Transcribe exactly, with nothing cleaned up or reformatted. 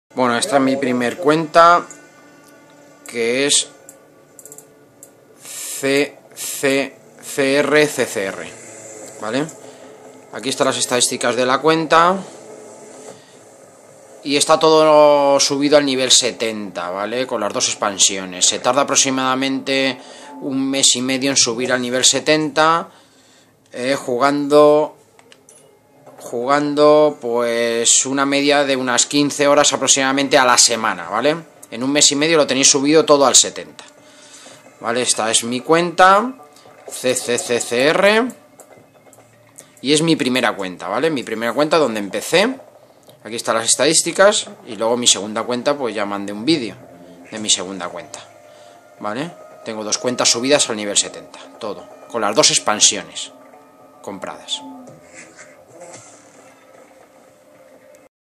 Bueno, esta es mi primer cuenta, que es C C C R C C R, ¿vale? Aquí están las estadísticas de la cuenta y está todo subido al nivel setenta, ¿vale? Con las dos expansiones. Se tarda aproximadamente un mes y medio en subir al nivel setenta, eh, jugando... jugando pues una media de unas quince horas aproximadamente a la semana, ¿vale? En un mes y medio lo tenéis subido todo al setenta, ¿vale? Esta es mi cuenta, C C C C R, y es mi primera cuenta, ¿vale? Mi primera cuenta donde empecé. Aquí están las estadísticas, y luego mi segunda cuenta pues ya mandé un vídeo de mi segunda cuenta, ¿vale? Tengo dos cuentas subidas al nivel setenta, todo, con las dos expansiones compradas.